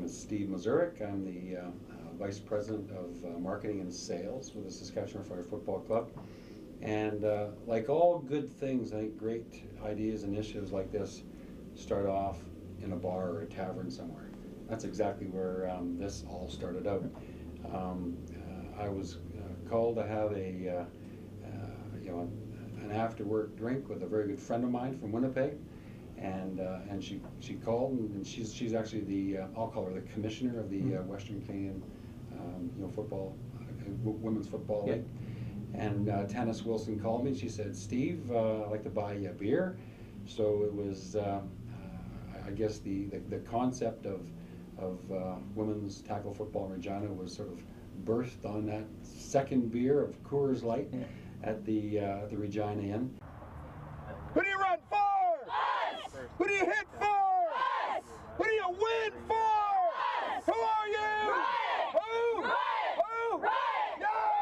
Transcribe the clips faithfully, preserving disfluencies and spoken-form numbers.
is Steve Mazurek. I'm the uh, uh, Vice President of uh, Marketing and Sales with the Saskatchewan Fire Football Club. And uh, like all good things, I think great ideas, initiatives like this start off in a bar or a tavern somewhere. That's exactly where um, this all started out. Um, uh, I was uh, called to have a, uh, uh, you know, an after-work drink with a very good friend of mine from Winnipeg. And uh, and she she called, and she's she's actually the uh, I'll call her the commissioner of the uh, Western Canadian um, you know football uh, women's football league. And uh, Tanis Wilson called me. And she said, "Steve, uh, I'd like to buy you a beer." So it was um, uh, I guess the, the the concept of of uh, women's tackle football in Regina was sort of birthed on that second beer of Coors Light yeah. at the uh, the Regina Inn. Who do you run for? Who do you hit for? Us! Who do you win for? Us! Who are you? Riot! Who? Riot! Who? Riot!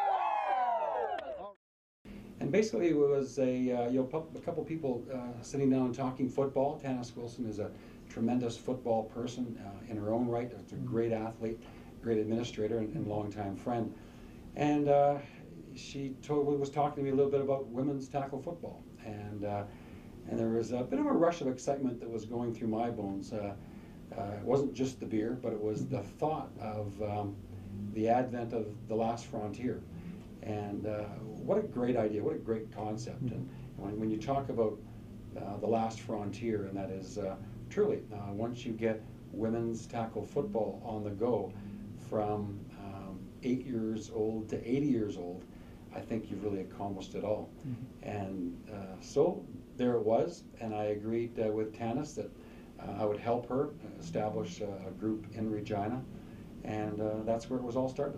No! And basically it was a, uh, you know, a couple people uh, sitting down and talking football. Tanis Wilson is a tremendous football person uh, in her own right. It's a great athlete, great administrator, and, and longtime friend. And uh, she totally was talking to me a little bit about women's tackle football. And uh, And there was a bit of a rush of excitement that was going through my bones. Uh, uh, it wasn't just the beer, but it was the thought of um, the advent of the last frontier. And uh, what a great idea, what a great concept. And when, when you talk about uh, the last frontier, and that is uh, truly, uh, once you get women's tackle football on the go from um, eight years old to eighty years old, I think you've really accomplished it all. Mm-hmm. And uh, so there it was, and I agreed uh, with Tanis that uh, I would help her establish uh, a group in Regina, and uh, that's where it was all started.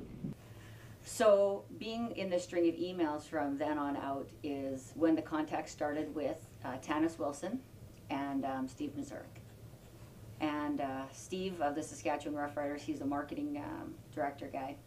So being in the string of emails from then on out is when the contact started with uh, Tanis Wilson and um, Steve Mazurek. And uh, Steve of the Saskatchewan Rough Riders, he's the marketing um, director guy.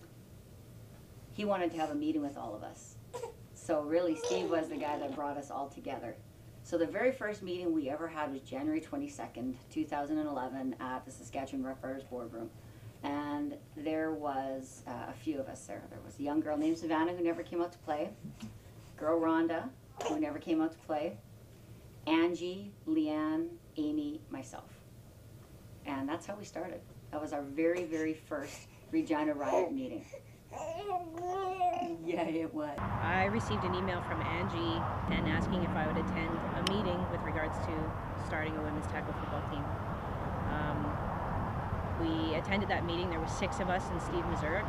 He wanted to have a meeting with all of us. So really, Steve was the guy that brought us all together. So the very first meeting we ever had was January twenty-second, two thousand eleven at the Saskatchewan Rough Riders boardroom. And there was uh, a few of us there. There was a young girl named Savannah who never came out to play, girl Rhonda who never came out to play, Angie, Leanne, Amy, myself. And that's how we started. That was our very, very first Regina Riot meeting. Yeah, it was. I received an email from Angie and asking if I would attend a meeting with regards to starting a women's tackle football team. Um, we attended that meeting. There were six of us and Steve Mazurek.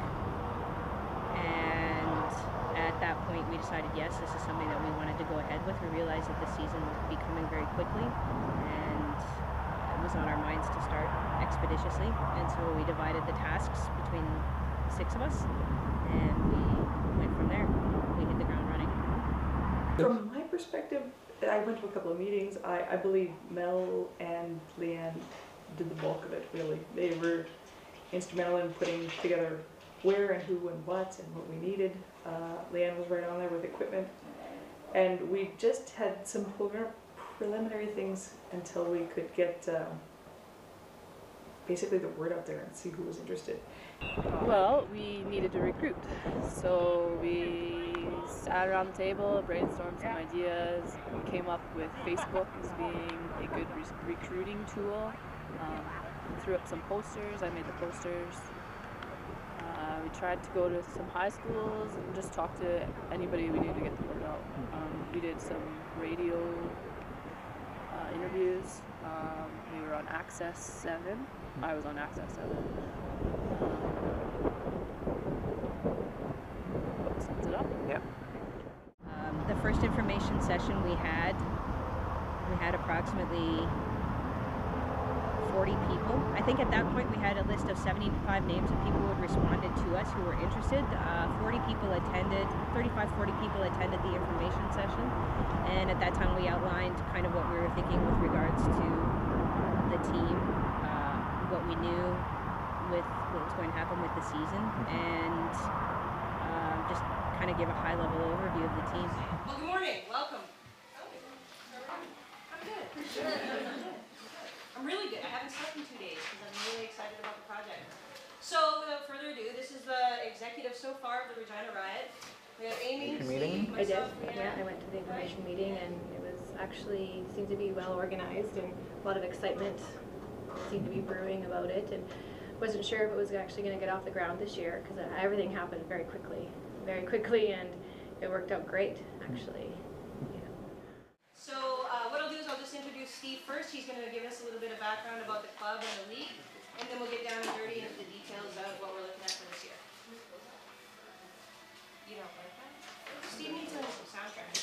And at that point we decided, yes, this is something that we wanted to go ahead with. We realized that the season was becoming very quickly, and it was on our minds to start expeditiously. And so we divided the tasks between six of us, and we went from there. We hit the ground running. From my perspective, I went to a couple of meetings. I, I believe Mel and Leanne did the bulk of it, really. They were instrumental in putting together where and who and what and what we needed. Uh, Leanne was right on there with equipment. And we just had some preliminary things until we could get um, basically the word out there and see who was interested. Well, we needed to recruit, so we sat around the table, brainstormed some ideas, we came up with Facebook as being a good re recruiting tool, um, threw up some posters. I made the posters. Uh, we tried to go to some high schools and just talk to anybody we knew to get the word out. Um, we did some radio uh, interviews. Um, we were on Access seven. I was on Access seven. Um, sums it up. Yep. Um, the first information session we had, we had approximately forty people. I think at that point we had a list of seventy-five names of people who had responded to us who were interested. Uh, forty people attended, thirty-five, forty people attended the information session. And at that time we outlined kind of what we were thinking with regards to the team, uh, what we knew with what was going to happen with the season, and um, just kind of give a high-level overview of the team. Well, good morning. Welcome. I'm good. I'm really good. I haven't slept in two days because I'm really excited about the project. So without further ado, this is the executive so far of the Regina Riot. We have Amy, Steve, I did, myself, yeah, I Leanne. went to the information meeting and it was actually, seemed to be well organized and a lot of excitement seemed to be brewing about it, and wasn't sure if it was actually going to get off the ground this year because everything happened very quickly, very quickly, and it worked out great, actually. Yeah. So uh, what I'll do is I'll just introduce Steve first. He's going to give us a little bit of background about the club and the league, and then we'll get down and dirty into the details of what we're looking at for this year. You don't like that? Steve needs some soundtrack.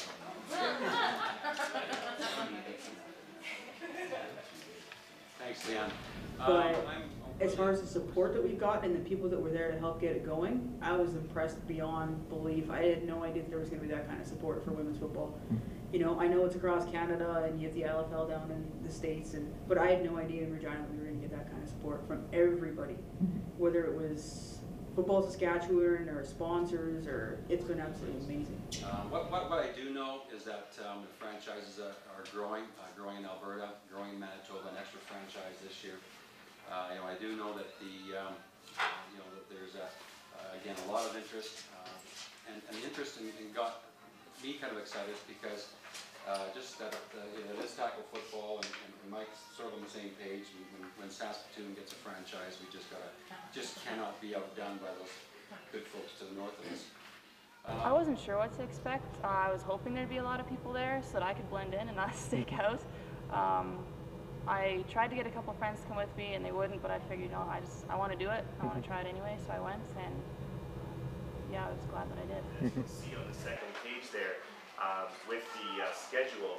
Thanks, Leanne. But Um, I'm- as far as the support that we got and the people that were there to help get it going, I was impressed beyond belief. I had no idea that there was going to be that kind of support for women's football. You know, I know it's across Canada and you have the L F L down in the States, and but I had no idea in Regina we were going to get that kind of support from everybody, whether it was Football Saskatchewan or sponsors, or it's been absolutely amazing. Um, what, what, what I do know is that um, the franchises are, are growing, uh, growing in Alberta, growing in Manitoba, an extra franchise this year. Uh, you know, I do know that the, um, uh, you know, that there's a, uh, again, a lot of interest, uh, and, and the interest in, in got me kind of excited because uh, just that uh, you know, it is tackle football, and, and, and Mike's sort of on the same page. And when, when Saskatoon gets a franchise, we just gotta, just cannot be outdone by those good folks to the north of us. Um, I wasn't sure what to expect. Uh, I was hoping there'd be a lot of people there so that I could blend in and not stick out. Um, I tried to get a couple friends to come with me and they wouldn't, but I figured, you know, I just, I want to do it. I want to try it anyway, so I went, and yeah, I was glad that I did. As you can see on the second page there, um, with the uh, schedule,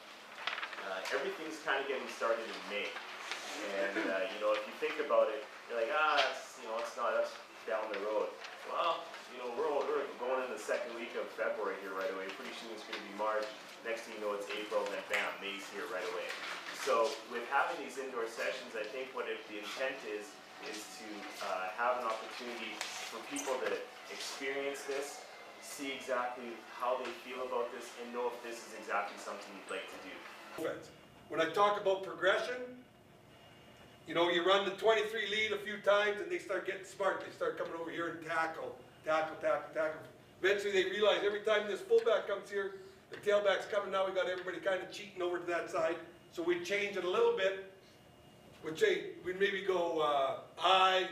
uh, everything's kind of getting started in May. And, uh, you know, if you think about it, you're like, ah, that's, you know, it's not, that's down the road. Well, you know, we're, we're going in the second week of February here right away. Pretty soon it's going to be March. Next thing you know, it's April, and then bam, May's here right away. So with having these indoor sessions, I think what it, the intent is, is to uh, have an opportunity for people to experience this, see exactly how they feel about this, and know if this is exactly something you'd like to do. When I talk about progression, you know, you run the twenty-three lead a few times and they start getting smart. They start coming over here and tackle, tackle, tackle, tackle. Eventually they realize every time this fullback comes here, the tailback's coming now, we got everybody kind of cheating over to that side. So we change it a little bit. We'd say, we'd maybe go uh, I,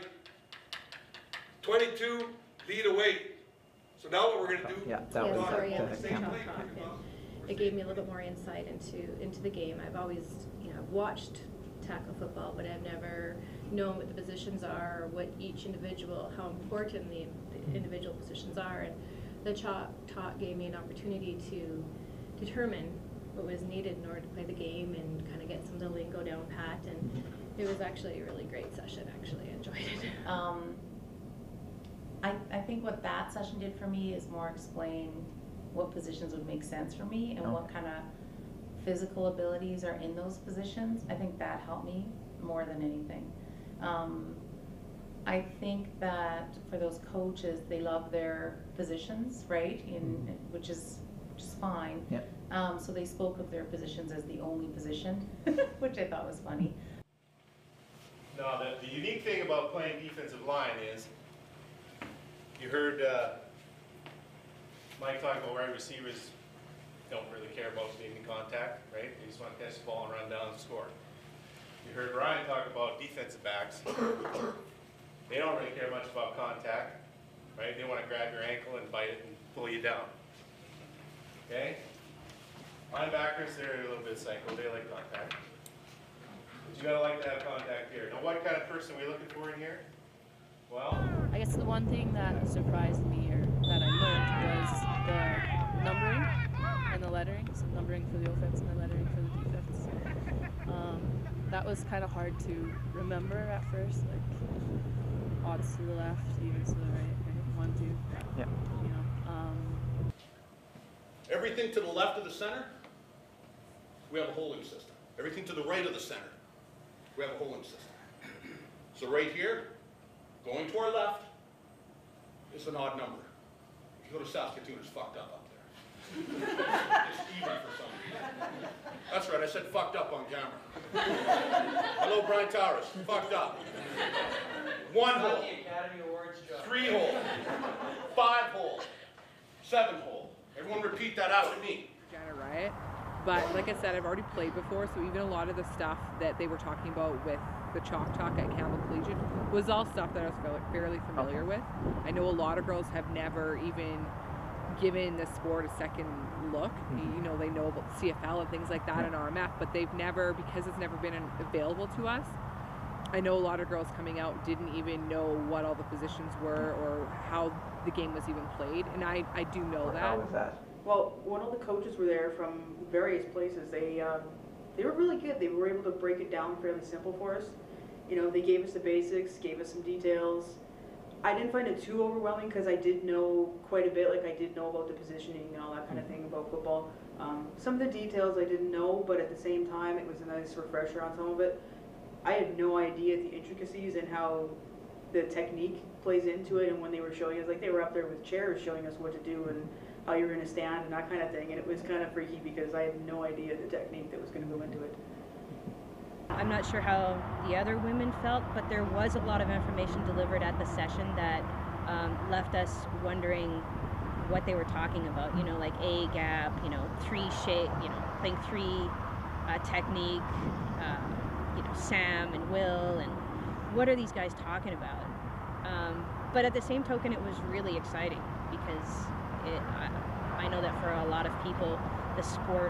twenty-two, lead away. So now what we're going to do, Yeah, that Yeah, was sorry, yeah, the that's camera. Talk Talk, and it gave me a little bit more insight into, into the game. I've always, you know, watched tackle football, but I've never known what the positions are, what each individual, how important the, the individual positions are, and the Talk Talk gave me an opportunity to determine what was needed in order to play the game and kind of get some of the lingo down pat, and it was actually a really great session. Actually, I enjoyed it. Um, I, I think what that session did for me is more explain what positions would make sense for me and Oh. what kind of physical abilities are in those positions. I think that helped me more than anything. Um, I think that for those coaches, they love their positions, right? In, which is which is fine. Yep. Um, so they spoke of their positions as the only position, which I thought was funny. No, the, the unique thing about playing defensive line is, you heard uh, Mike talk about wide receivers don't really care about being in contact, right? They just want to catch the ball and run down and score. You heard Ryan talk about defensive backs. They don't really care much about contact, right? They want to grab your ankle and bite it and pull you down. Okay? Linebackers, they're a little bit psycho. They like contact. But you gotta like to have contact here. Now, what kind of person are we looking for in here? Well, I guess the one thing that surprised me or that I learned was the numbering and the lettering. So numbering for the offense and the lettering for the defense. Um, that was kind of hard to remember at first, like odds to the left, evens to the right, right? One, two, Yeah. you know. Um, Everything to the left of the center, we have a holding system. Everything to the right of the center, we have a holding system. So right here, going to our left, is an odd number. If you go to Saskatoon, it's fucked up up there. It's even for some reason. That's right, I said fucked up on camera. Hello, Brian Towers, fucked up. One hole, three hole, five hole, seven hole. Everyone repeat that after me. Regina Riot. But like I said, I've already played before, so even a lot of the stuff that they were talking about with the Chalk Talk at Campbell Collegiate was all stuff that I was fairly familiar with. I know a lot of girls have never even given the sport a second look. You know, they know about C F L and things like that and R M F, but they've never, because it's never been available to us, I know a lot of girls coming out didn't even know what all the positions were or how the game was even played, and I, I do know that. How was that? Well, one of the coaches were there from various places. They um, they were really good. They were able to break it down fairly simple for us. You know, they gave us the basics, gave us some details. I didn't find it too overwhelming because I did know quite a bit. Like I did know about the positioning and all that kind of thing about football. Um, some of the details I didn't know, but at the same time, it was a nice refresher on some of it. I had no idea the intricacies and how the technique plays into it. And when they were showing us, like they were up there with chairs showing us what to do and how you were going to stand and that kind of thing. And it was kind of freaky because I had no idea the technique that was going to go into it. I'm not sure how the other women felt, but there was a lot of information delivered at the session that um, left us wondering what they were talking about. You know, like A gap, you know, three shape, you know, playing three uh, technique, uh, you know, Sam and Will, and what are these guys talking about? Um, but at the same token, it was really exciting because it, I, I know that for a lot of people, the sport,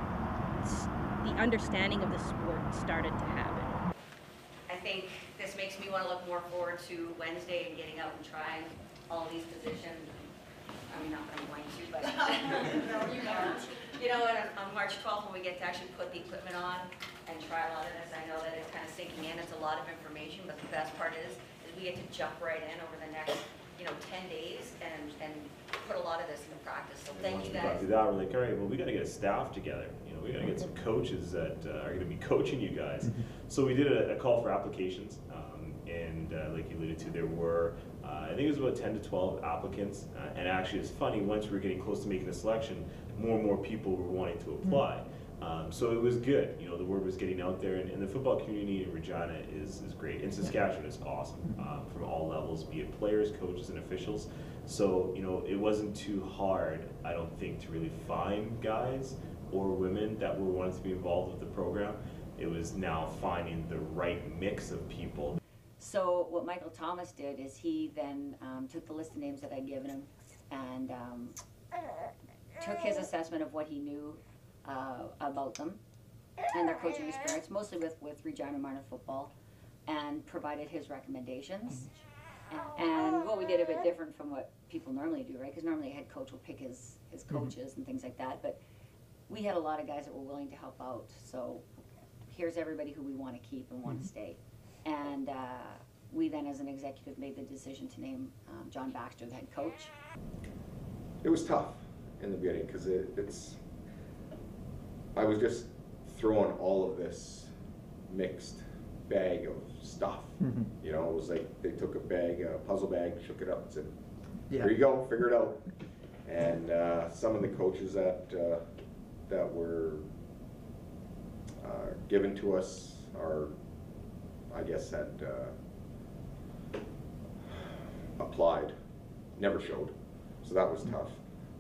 the understanding of the sport started to happen. I think this makes me want to look more forward to Wednesday and getting out and trying all these positions. I mean, not that I'm going to, but no, you know, you know, and on March twelfth when we get to actually put the equipment on and try a lot of this, I know that it's kind of sinking in. It's a lot of information, but the best part is, is we get to jump right in over the next, you know, ten days and and put a lot of this into practice. So thank you guys. Do that, we're like, all right, well, we got to get a staff together. You know, we got to get some coaches that uh, are going to be coaching you guys. So we did a, a call for applications, um, and uh, like you alluded to, there were, uh, I think it was about ten to twelve applicants. Uh, and actually, it's funny, once we were getting close to making a selection, more and more people were wanting to apply. Um, so it was good. You know, the word was getting out there, and, and the football community in Regina is, is great. In Saskatchewan, it's awesome um, from all levels, be it players, coaches, and officials. So, you know, it wasn't too hard, I don't think, to really find guys or women that were wanting to be involved with the program. It was now finding the right mix of people. So what Michael Thomas did is he then um, took the list of names that I'd given him and um, took his assessment of what he knew uh, about them and their coaching experience, mostly with, with Regina Marna football, and provided his recommendations. And what we did a bit different from what people normally do, right? Because normally a head coach will pick his, his coaches mm-hmm. and things like that. But we had a lot of guys that were willing to help out. So here's everybody who we want to keep and want mm-hmm. to stay. And uh, we then, as an executive, made the decision to name um, John Baxter the head coach. It was tough in the beginning because it, it's, I was just throwing all of this mixed bag of stuff. Mm-hmm. You know, it was like they took a bag, a puzzle bag, shook it up and said, yeah. Here you go, figure it out. And uh, some of the coaches that uh, that were uh, given to us are, I guess, had uh, applied, never showed. So that was tough.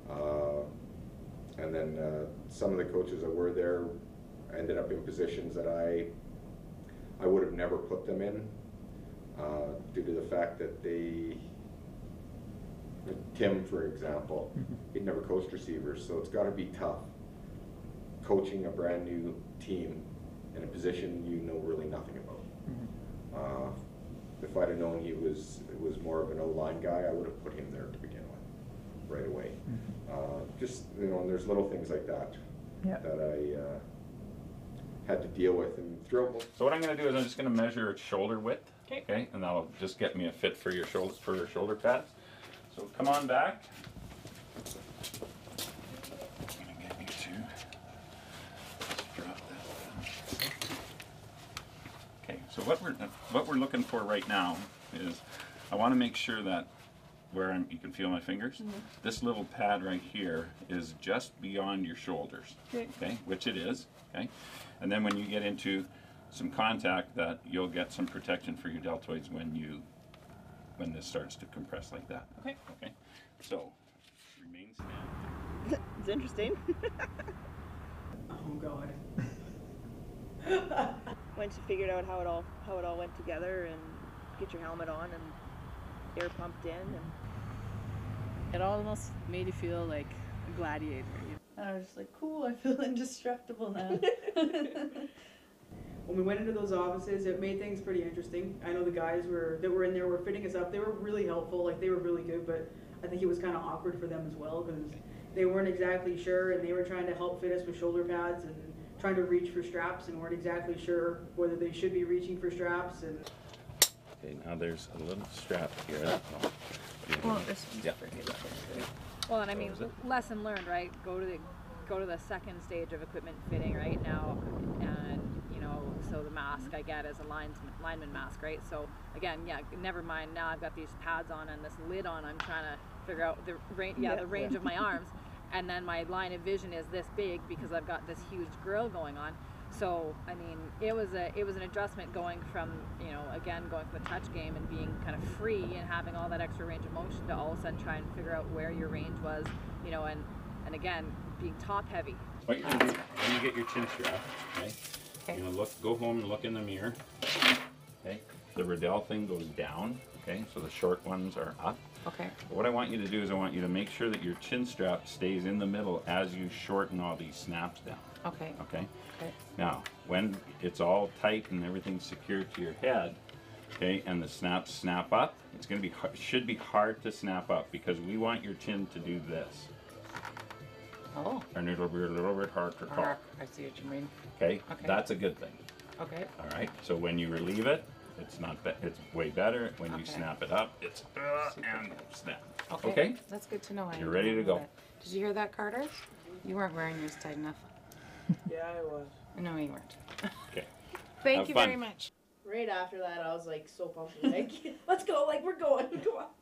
Uh, and then uh, some of the coaches that were there ended up in positions that I I would have never put them in uh, due to the fact that they, Tim, for example, mm-hmm. he'd never coached receivers, so it's got to be tough coaching a brand new team in a position you know really nothing about. Mm-hmm. uh, if I'd have known he was it was more of an O-line guy, I would have put him there to begin with, right away. Mm-hmm. uh, just, you know, and there's little things like that yeah. that I uh, had to deal with and throw. So what I'm going to do is I'm just going to measure shoulder width, okay. okay, and that'll just get me a fit for your shoulders for your shoulder pads. So come on back. I'm going to get you to drop that. Okay, so what we're what we're looking for right now is I want to make sure that where I'm, you can feel my fingers. Mhm. This little pad right here is just beyond your shoulders. Okay. Okay, which it is. Okay, and then when you get into some contact, that you'll get some protection for your deltoids when you when this starts to compress like that. Okay. Okay. So remain stand. It's interesting. Oh God. Once you figured out how it all how it all went together and get your helmet on and air pumped in and It almost made you feel like a gladiator. And I was just like, cool, I feel indestructible now. When we went into those offices, it made things pretty interesting. I know the guys were that were in there were fitting us up. They were really helpful, like they were really good, but I think it was kind of awkward for them as well because they weren't exactly sure and they were trying to help fit us with shoulder pads and trying to reach for straps and weren't exactly sure whether they should be reaching for straps and Okay, now there's a little strap here. I don't know. Well, this one's yeah. Well, and I mean, What was it? lesson learned, right? Go to the go to the second stage of equipment fitting right now, and you know, so the mask I get is a linesman, lineman mask, right? So again, yeah, never mind. Now I've got these pads on and this lid on. I'm trying to figure out the range, yeah, Yeah, the range yeah. of my arms, and then my line of vision is this big because I've got this huge grill going on. So I mean, it was a it was an adjustment going from, you know, again going from the touch game and being kind of free and having all that extra range of motion to all of a sudden try and figure out where your range was, you know, and and again being top heavy. What you're gonna do when you get your chin strap, okay? You're gonna look, go home and look in the mirror. Okay, the Riddell thing goes down. Okay, so the short ones are up. Okay. But what I want you to do is I want you to make sure that your chin strap stays in the middle as you shorten all these snaps down. Okay. Okay. Okay. Now, when it's all tight and everything's secured to your head, okay, and the snaps snap up, it's going to be har- should be hard to snap up because we want your chin to do this. Oh. And it'll be a little bit hard to talk. I see what you mean. Okay. Okay. That's a good thing. Okay. All right. So when you relieve it, it's not. Be- it's way better. When you Okay. snap it up, it's uh, and snap. Okay. Okay. That's good to know. I You're didn't ready to know go. that. Did you hear that, Carter? You weren't wearing yours tight enough. Yeah, I was. No, you weren't. Okay. Thank Have you fun. very much. Right after that, I was like so pumped. Like, let's go! Like we're going. Come on.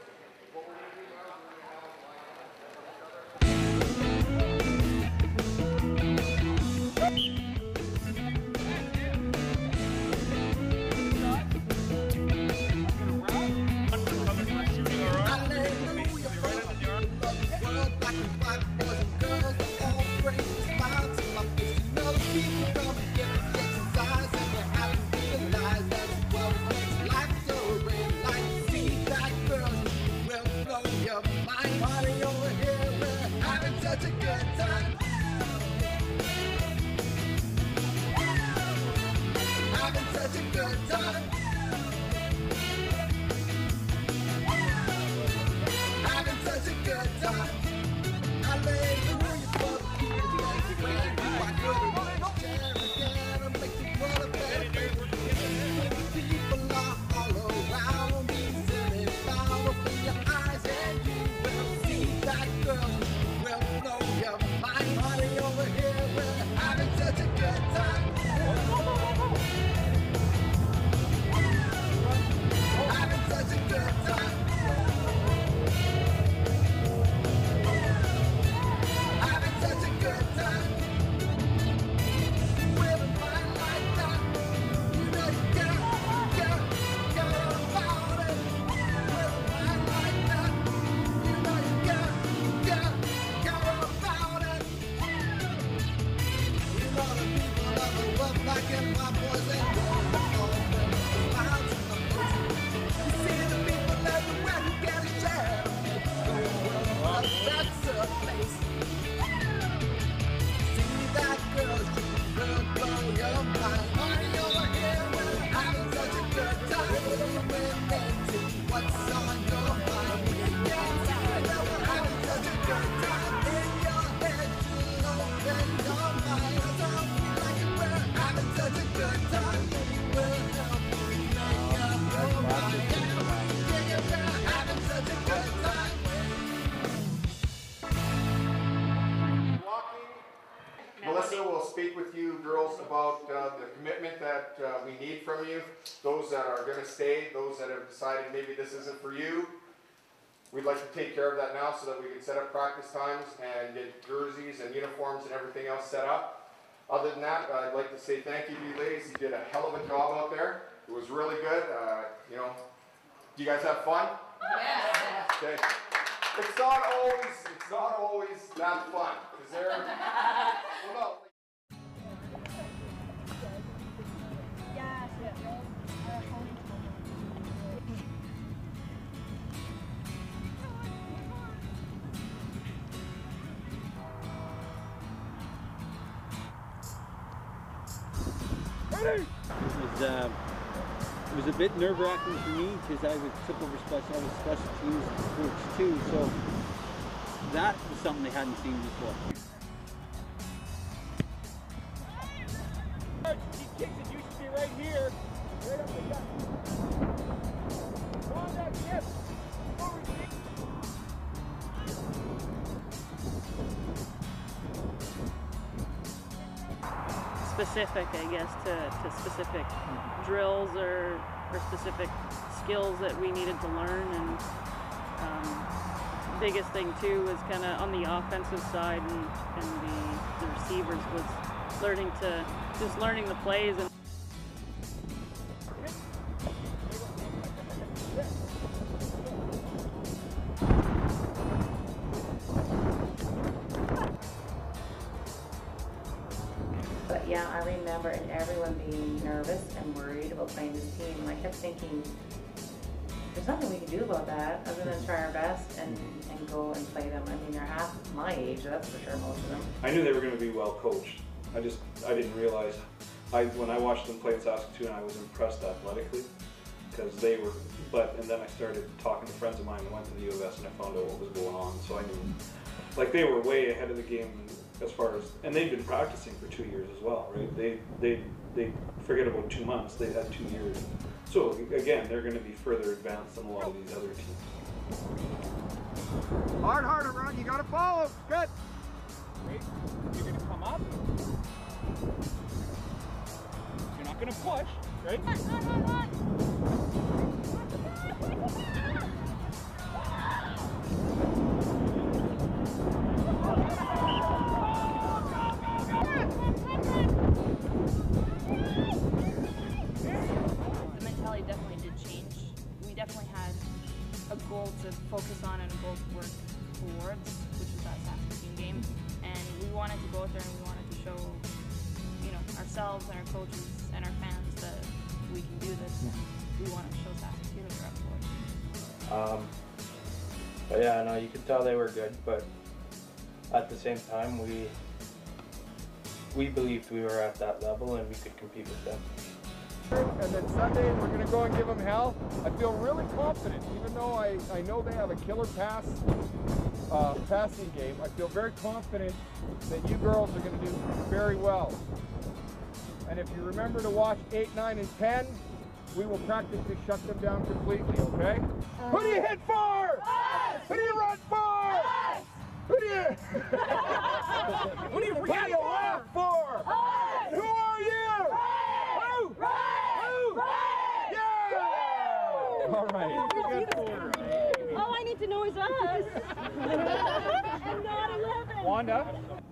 Melissa will speak with you girls about uh, the commitment that uh, we need from you. Those that are going to stay, those that have decided maybe this isn't for you. we'd like to take care of that now so that we can set up practice times and get jerseys and uniforms and everything else set up. Other than that, I'd like to say thank you to you ladies. You did a hell of a job out there. It was really good. Uh, you know, do you guys have fun? Yeah. Okay. It's not always, it's not always that fun. Is there? Well, no. It was, uh, it was a bit nerve-wracking for me because I was took over special, I was special teams coach too, so that was something they hadn't seen before. He kicks it, you should be right here, right up the gut. Go on that tip. Specific, I guess, to, to specific drills or, or specific skills that we needed to learn. And um, biggest thing too was kind of on the offensive side and, and the, the receivers was learning to, just learning the plays. And But yeah, I remember and everyone being nervous and worried about playing this team. And I kept thinking, there's nothing we can do about that other than try our best and, and go and play them. I mean, they're half my age, that's for sure, most of them. I knew they were going to be well coached. I just, I didn't realize. I, when I watched them play in Saskatoon, I was impressed athletically because they were, but, and then I started talking to friends of mine who went to the U of S and I found out what was going on. So I knew, like, they were way ahead of the game as far as, and they've been practicing for two years as well, right? They, they, they forget about two months, they had two years. So again, they're going to be further advanced than a lot of these other teams. Hard, harder, Ron. You gotta follow. Good. Wait, you're gonna come up. You're not gonna push, right? The mentality definitely did change. We definitely had a goal to focus on and a goal to work towards, which was that Saskatoon game. And we wanted to go out there and we wanted to show, you know, ourselves and our coaches and our fans that we can do this. And we want to show Saskatoon that we're up for it. Um, but yeah, no, you could tell they were good, but at the same time, we we believed we were at that level and we could compete with them. And then Sunday, we're going to go and give them hell. I feel really confident, even though I, I know they have a killer pass uh, passing game. I feel very confident that you girls are going to do very well. And if you remember to watch eight, nine, and ten, we will practice to shut them down completely, okay? Uh, Who do you hit for? Us! Who do you run for? Us! Who do you... Who do you, Who do you laugh for? Us! Who are you? Who? Who? Yeah! All right. All I need to know is us. And not eleven. Wanda?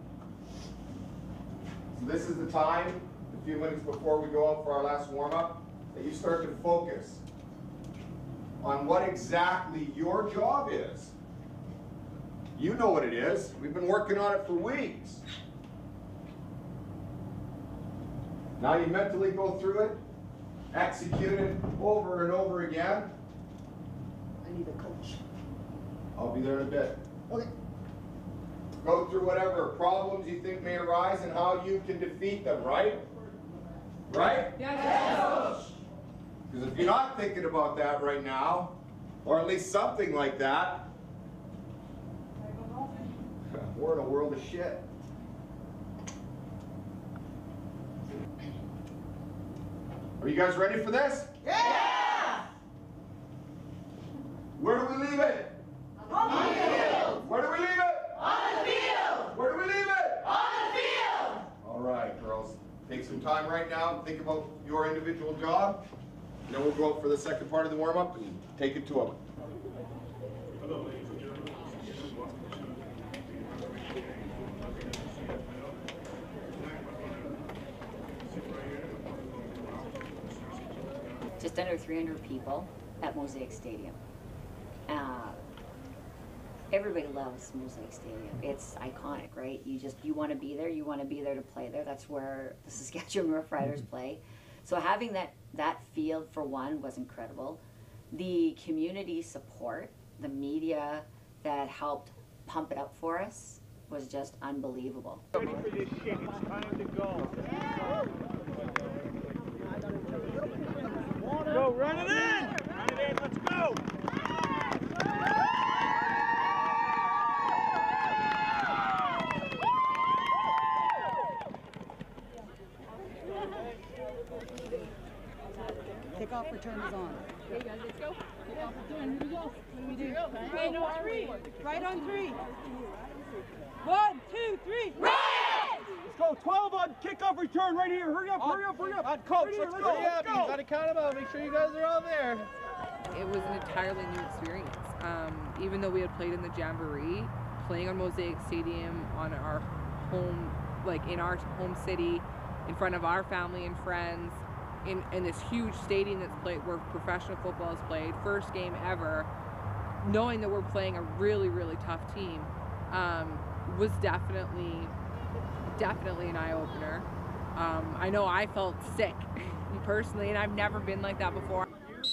So this is the time, a few minutes before we go out for our last warm-up, that you start to focus on what exactly your job is. You know what it is. We've been working on it for weeks. Now you mentally go through it, execute it over and over again. I need a coach. I'll be there in a bit. Okay. Go through whatever problems you think may arise and how you can defeat them, right? Right? Yes. Because if you're not thinking about that right now, or at least something like that, we're in a world of shit. Are you guys ready for this? Yeah! Where do we leave it? On the field! Where do we leave it? On the field! Where do we leave it? On the field! All right, girls. Take some time right now and think about your individual job. And then we'll go out for the second part of the warm-up and take it to them. Just under three hundred people at Mosaic Stadium. Uh, everybody loves Mosaic Stadium. It's iconic, right? You just, you want to be there, you want to be there to play there. That's where the Saskatchewan Roughriders play. So having that, that field, for one, was incredible. The community support, the media that helped pump it up for us was just unbelievable. Ready for this shit, it's time to go. Go, run it in! Run it in, let's go! Kickoff return is on. Okay, guys, let's go. Kickoff return, here we go. What do we do? Right on three. Right on three. One, two, three, right! Let's go, twelve on kickoff return right here. Hurry up, hurry up, hurry up. On coach, right let's, let's go, let's go. You gotta count them out, make sure you guys are all there. It was an entirely new experience. Um, even though we had played in the Jamboree, playing on Mosaic Stadium on our home, like in our home city, in front of our family and friends, in, in this huge stadium that's played where professional football is played, first game ever, knowing that we're playing a really, really tough team, um, was definitely, definitely an eye-opener. Um, I know I felt sick personally, and I've never been like that before.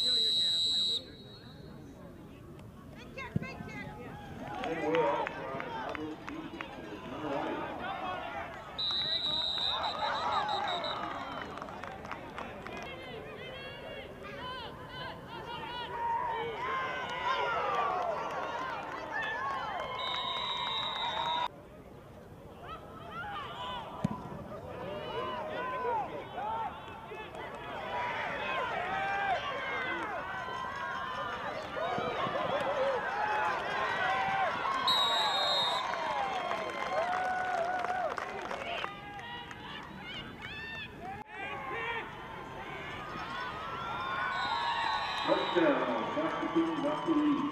Touchdown, Saskatoon got the lead.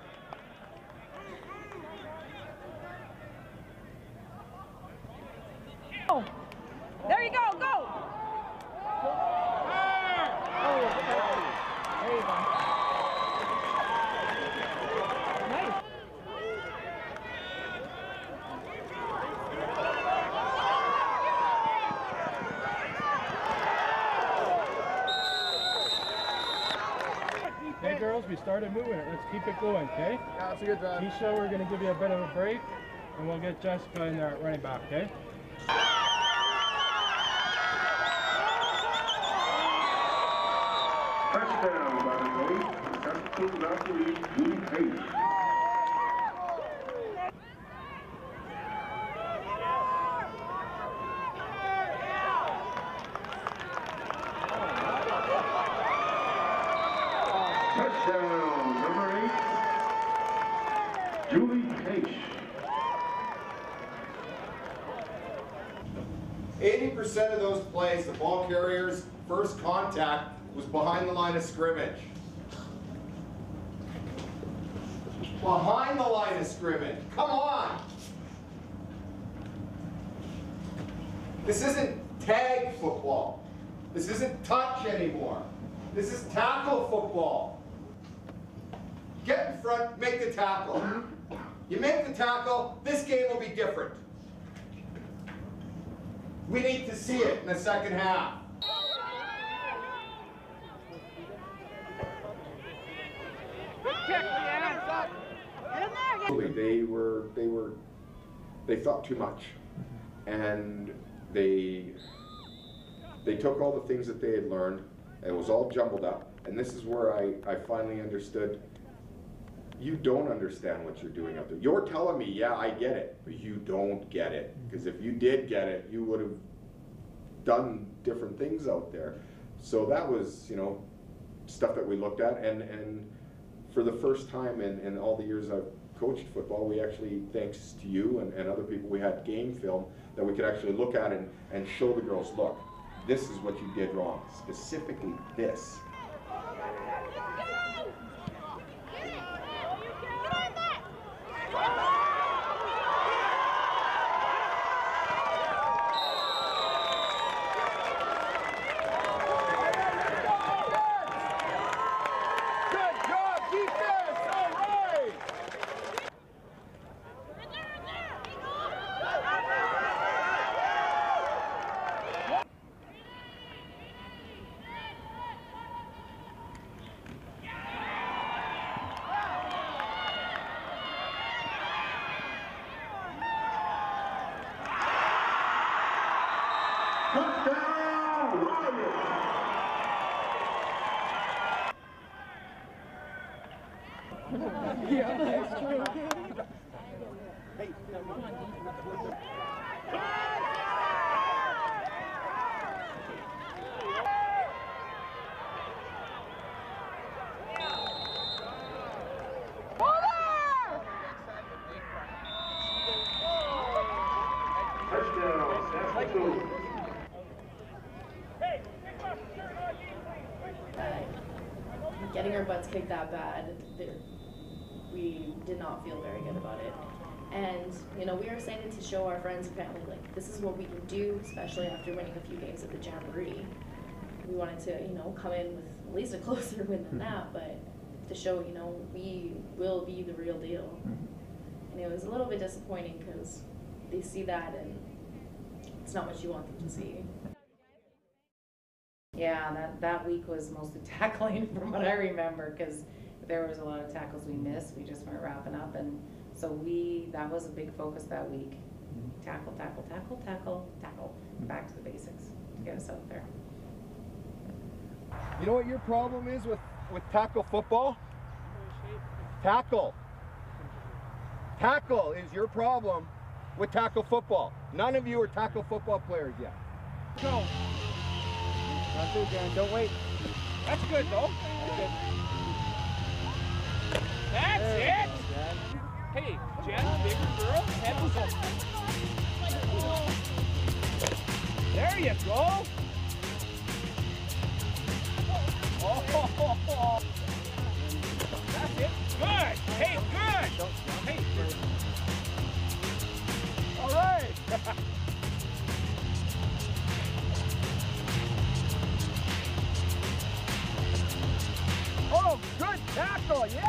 Oh, there you go, go! There you go. Nice. Hey girls, we started moving it. Let's keep it going, okay? Yeah, that's a good drive. Keisha, we're going to give you a bit of a break, and we'll get Jessica in there at running back, okay? Touchdown by the goal. Saskatoon got the lead. Julie Page. Touchdown, number eight, Julie Page. eighty percent of those plays, the ball carrier's first contact was behind the line of scrimmage. Behind the line of scrimmage. Come on! This isn't tag football. This isn't touch anymore. This is tackle football. Get in front, make the tackle. You make the tackle, this game will be different. We need to see it in the second half. They were, they were, they thought too much, and they, they took all the things that they had learned, and it was all jumbled up. And this is where I, I finally understood. You don't understand what you're doing out there. You're telling me, yeah, I get it, but you don't get it. Because if you did get it, you would have done different things out there. So that was, you know, stuff that we looked at. And, and for the first time in, in all the years I've coached football, we actually, thanks to you and, and other people, we had game film that we could actually look at and, and show the girls, look, this is what you did wrong. Specifically this. Come on, Yeah, that's true. Getting our butts kicked that bad, we did not feel very good about it. And, you know, we were excited to show our friends and family, like, this is what we can do, especially after winning a few games at the Jamboree. We wanted to, you know, come in with at least a closer win than that, but to show, you know, we will be the real deal. And it was a little bit disappointing because they see that and it's not what you want them to see. Yeah, that, that week was mostly tackling from what I remember, because there was a lot of tackles we missed. We just weren't wrapping up, and so we, that was a big focus that week. Tackle, tackle, tackle, tackle, tackle. Back to the basics to get us out there. You know what your problem is with, with tackle football? Tackle. Tackle is your problem with tackle football. None of you are tackle football players yet. Go. Not too, Jen. Don't wait. That's good, though. That's good. That's There it! Hey, Jen, bigger girl, head was up. There you go! Oh, that's it. Good! Hey, good! Hey, all right! Oh, good tackle, yeah!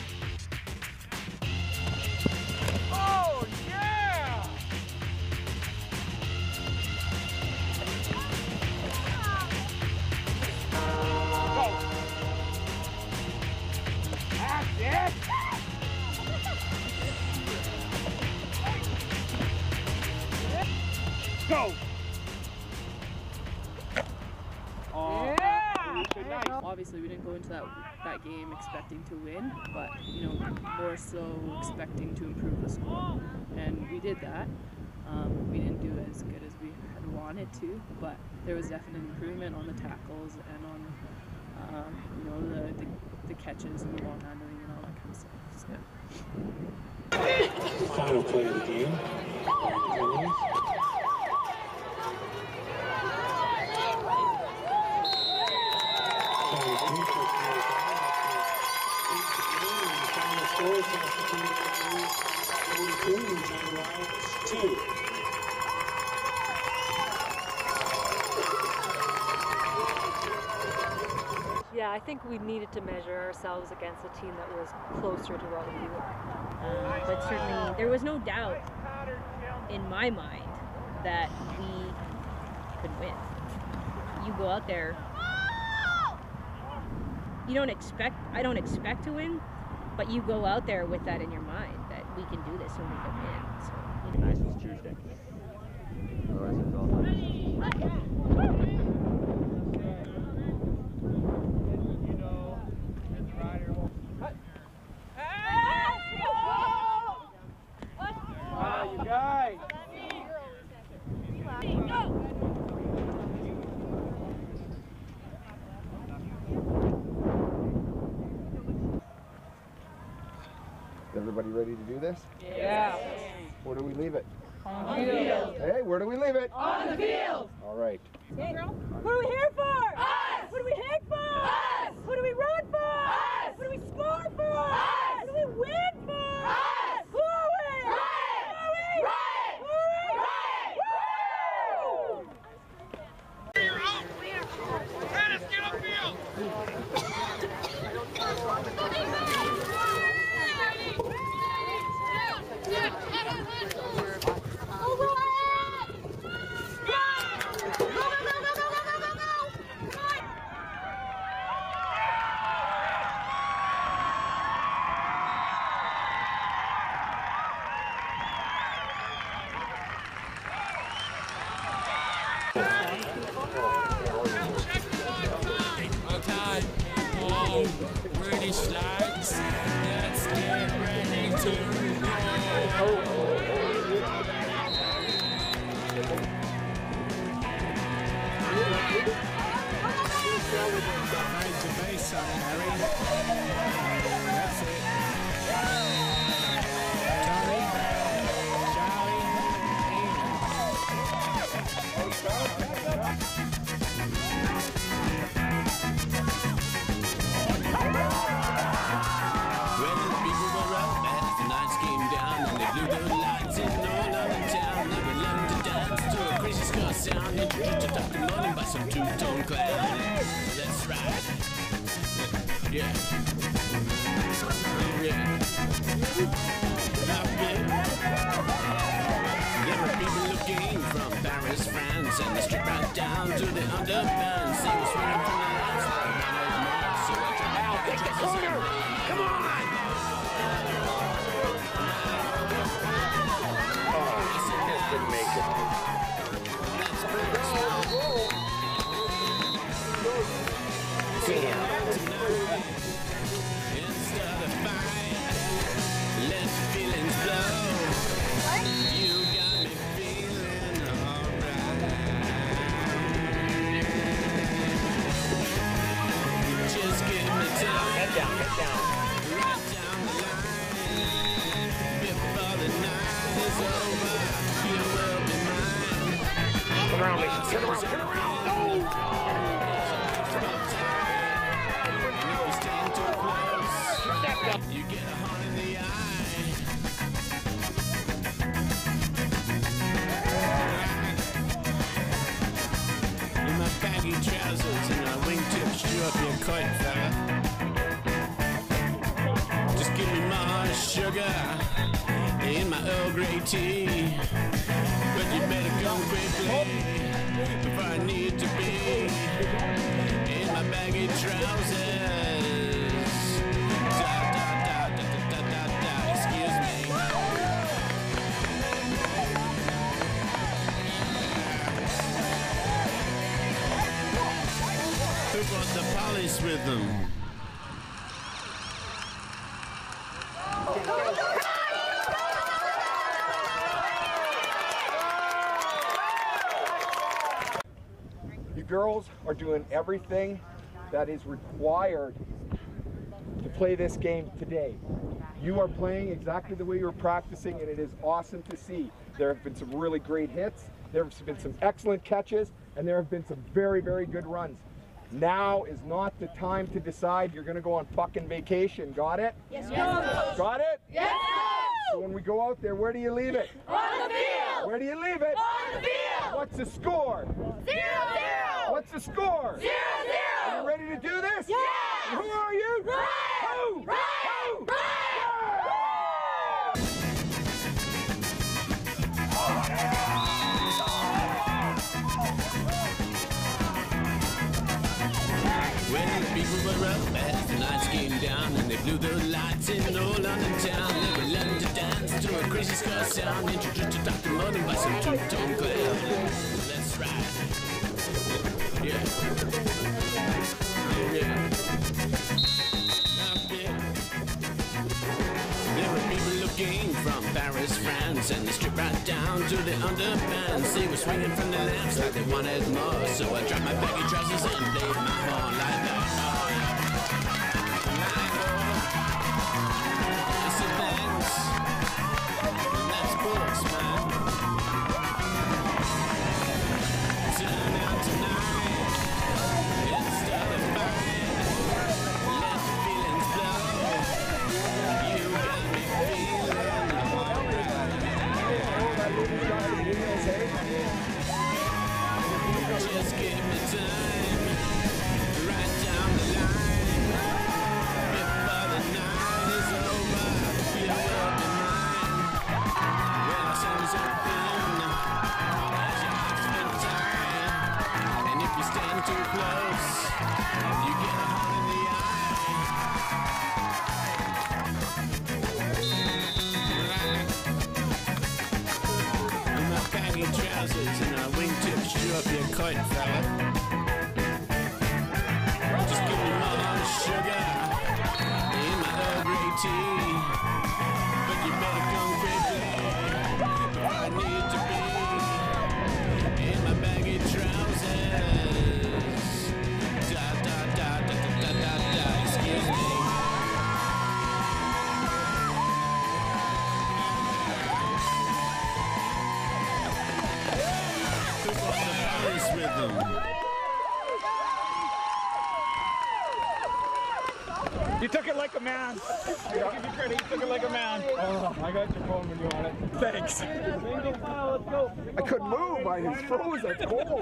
Oh, yeah! Go! That's it! Go! Oh, obviously, we didn't go into that that game expecting to win, but you know, more so expecting to improve the score, and we did that. Um, we didn't do as good as we had wanted to, but there was definite improvement on the tackles and on um, you know the, the the catches and the ball handling and all that kind of stuff. So. Final play of the game. Yeah, I think we needed to measure ourselves against a team that was closer to what we were. Um, but certainly, there was no doubt in my mind that we could win. You go out there, you don't expect, I don't expect to win, but you go out there with that in your mind, that we can do this and we can win. So, you know. Nice was Tuesday. Otherwise it's all Ah, you guys! Everybody ready to do this? Yeah. Where do we leave it? On the field. Hey, where do we leave it? On the field. All right. Hey, girl. What are we here for? Us. What do we hit for? Us. What do we run for? Us. What do we score for? Us. What do we win for? Us. Who British lights, let's get ready to go. Find the base on it, Harry. That's it. Tommy, Charlie, well, the people were up as the nights came down and they blew the lights in all over town. They were learning to dance to a crazy ska sound, introduced to Doctor Money by some two-tone clown. That's right. Yeah. Yeah. Up there. There were people looking from Paris, France, and they stripped right down to the underpants. They were swinging from the lights like a man of Mars. So I tried to get the corner. Come on! Oh, just didn't make it. Damn. Instead of fire, let the feelings blow. You got me feeling alright. Just give me time. Head down, head down. Right down the line. Before the night is over, you will be mine. Turn around, Mason. Turn around, turn around. No! You get a heart in the eye. In my baggy trousers and my wingtips chew up your coat, fella. Just give me more sugar in my Earl Grey tea. But you better come quickly before I need to be in my baggy trousers. Who brought the police with them? You girls are doing everything that is required to play this game today. You are playing exactly the way you were practicing, and it is awesome to see. There have been some really great hits, there have been some excellent catches, and there have been some very, very good runs. Now is not the time to decide you're going to go on fucking vacation. Got it? Yes, yes. Got it? Yes. So when we go out there, where do you leave it? On the field. Where do you leave it? On the field. What's the score? Zero, zero. What's the score? Zero, zero. Are you ready to do this? Yes. Who are you? Right. Who? Right. Who? Right. When the people were up as the nights came down and they blew the lights in old London town. They were learning to dance to a crazy ska sound, introduced to Doctor Money by some two-tone clown. That's right. Yeah. Yeah. Up there. There were people looking from Paris, France, and they stripped right down to the underpants. They were swinging from the lamps like they wanted more, so I dropped my baggy trousers and played my horn like that. Yes, it thanks. And that's books, man. Turn out tonight instead of fire. Let the feelings blow. You got me feeling alright. Just give me time, right down the line. Before the night is over, you will be mine. Well, the sun's open as your heart's been tied, and if you stand too close, you get a heart in the eye. In my baggy trousers and my wingtips chew up your coat, fella. Just give me more sugar You took it like a man. I got, give you credit, you took it like a man. Oh, I got your phone when you want it. Thanks. Single file, let's go. I couldn't move. I was froze. I was cold.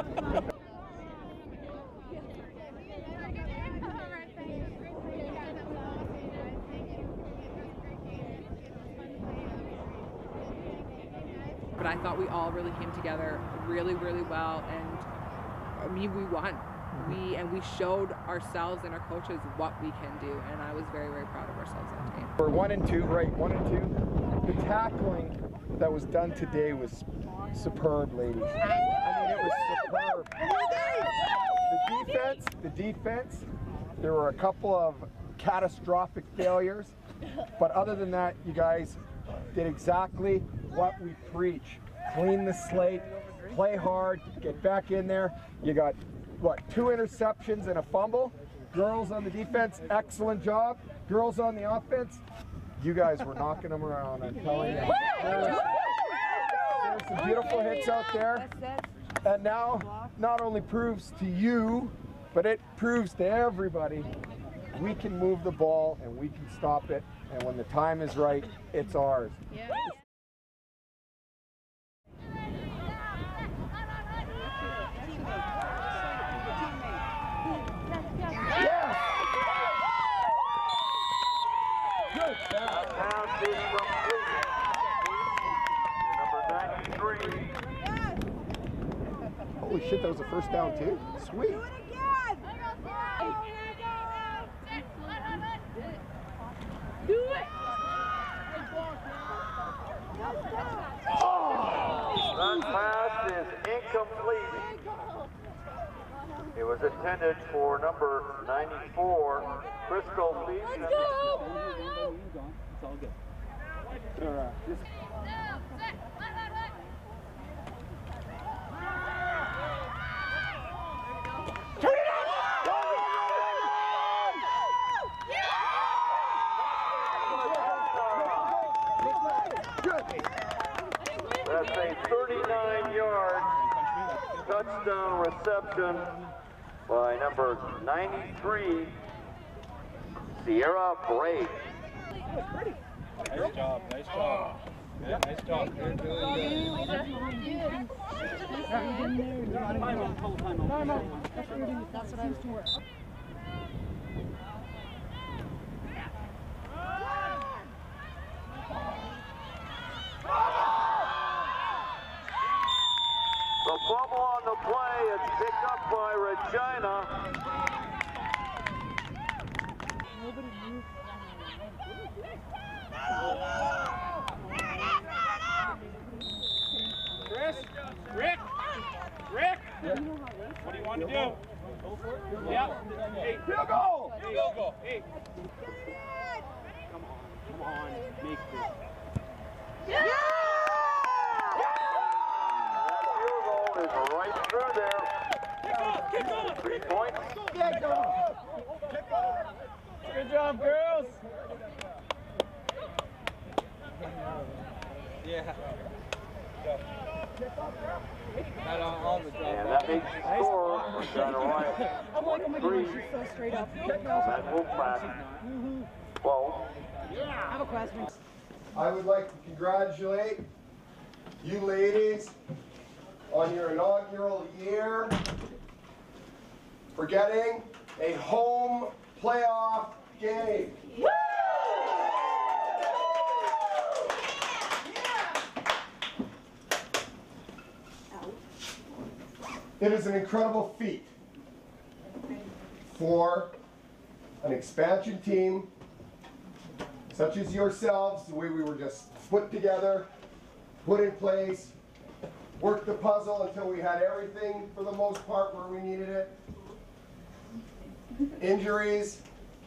But I thought we all really came together really, really well, and I mean, we won. We and we showed ourselves and our coaches what we can do, and I was very, very proud of ourselves on the team. We're one and two, right? One and two. The tackling that was done today was superb, ladies. I mean, it was superb. The defense, the defense. There were a couple of catastrophic failures, but other than that, you guys did exactly what we preach. Clean the slate, play hard, get back in there. You got, what, two interceptions and a fumble? Girls on the defense, excellent job. Girls on the offense, you guys were knocking them around, I'm telling you. There's, there's some beautiful hits out there. And now, not only proves to you, but it proves to everybody, we can move the ball and we can stop it. And when the time is right, it's ours. Yeah. Pass is complete. Number ninety-three. Holy shit, that was a first down too? Sweet. Do it again! Do it! Oh! That pass is incomplete. It was intended for number ninety-four, Crystal Levy. Let's go! It's all good. Uh, just turn it up! Go, go, go, go, go! Good. That's a thirty-nine yard touchdown reception by number ninety-three, Sierra Brake. Nice job, nice job. Yeah, nice job. You're doing good. That's what I was doing. The fumble on the play, it's picked up by Regina. Nobody moved. Chris, Rick, Rick, what do you want to do? Go for it. Yeah. Hey, field goal! Field goal. Hey. Come on, come on, make this. Yeah! That field goal is right through there. Kick off, kick off. Three points. Kick off. Kick off. Good job, girls. Yeah. Not on all the And that makes the score for Regina Ryan. Three. So straight up. Matt Wolfpack. twelve. I have a question. I would like to congratulate you ladies on your inaugural year for getting a home playoff game. Woo! It is an incredible feat for an expansion team such as yourselves, the way we were just put together, put in place, worked the puzzle until we had everything for the most part where we needed it. Injuries,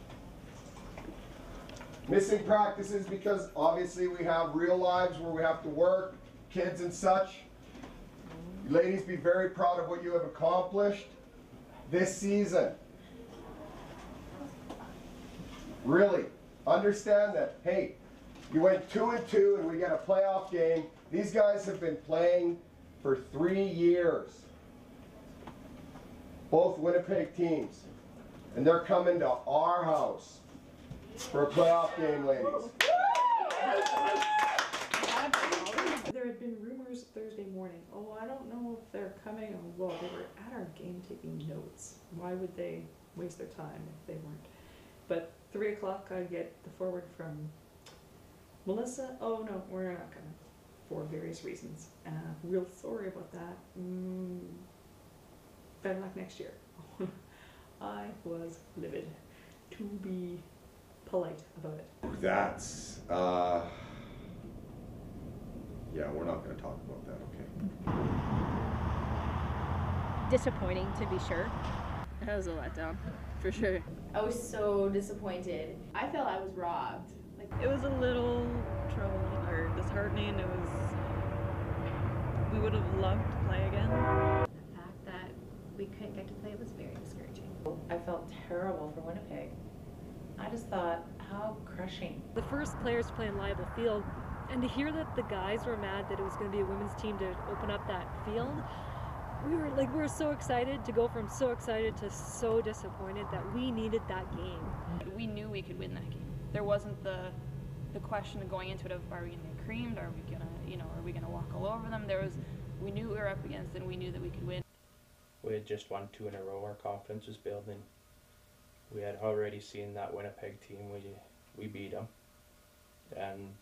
missing practices because obviously we have real lives where we have to work, kids and such. Ladies, be very proud of what you have accomplished this season. Really, understand that, hey, you went two and two and we get a playoff game. These guys have been playing for three years. Both Winnipeg teams. And they're coming to our house for a playoff game, ladies. There had been rumors Thursday morning, oh, I don't know if they're coming. Oh, well, they were at our game taking notes. Why would they waste their time if they weren't? But three o'clock, I get the forward from Melissa, oh no, we're not coming, for various reasons. Uh, real sorry about that. Mm, better luck next year. I was livid, to be polite about it. That's, uh, yeah, we're not going to talk about that, okay? Disappointing, to be sure. That was a letdown, for sure. I was so disappointed. I felt I was robbed. Like, It was a little troubling or disheartening. It was. We would have loved to play again. The fact that we couldn't get to play was very discouraging. I felt terrible for Winnipeg. I just thought, how crushing. The first players to play in Liable Field, and to hear that the guys were mad that it was going to be a women's team to open up that field, we were like, we were so excited to go from so excited to so disappointed that we needed that game. We knew we could win that game. There wasn't the the question of going into it of, are we gonna get creamed? Are we gonna, you know, are we gonna walk all over them? There was, we knew what we were up against, and we knew that we could win. We had just won two in a row. Our confidence was building. We had already seen that Winnipeg team. We we beat them, and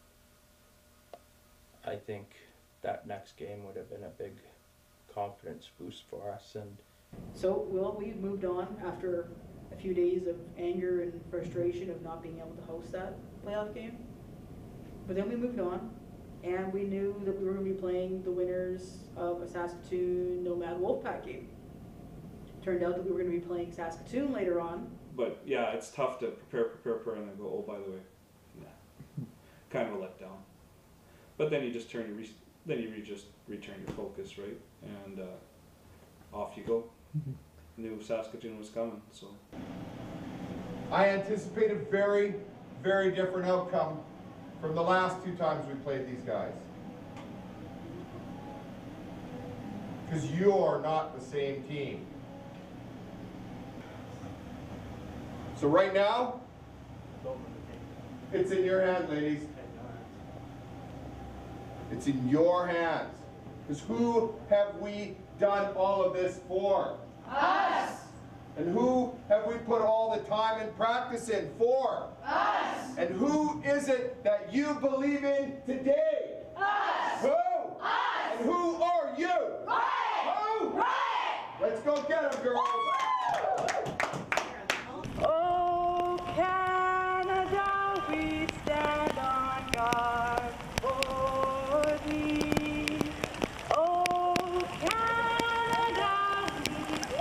I think that next game would have been a big confidence boost for us. And so, well, we moved on after a few days of anger and frustration of not being able to host that playoff game. But then we moved on, and we knew that we were going to be playing the winners of a Saskatoon Nomad Wolfpack game. Turned out that we were going to be playing Saskatoon later on. But yeah, it's tough to prepare, prepare, prepare, and then go, oh, by the way, nah. Kind of a letdown. But then you just turn your, re then you re just return your focus, right? And uh, off you go. Knew Saskatoon was coming, so. I anticipate a very, very different outcome from the last two times we played these guys. Because you're not the same team. So right now, it's in your hands, ladies. It's in your hands. Because who have we done all of this for? Us! And who have we put all the time and practice in for? Us! And who is it that you believe in today? Us! Who? Us! And who are you? Riot! Who? Riot! Let's go get them, girls! Oh, Canada, we stand on guard for thee. Oh, Canada, we stand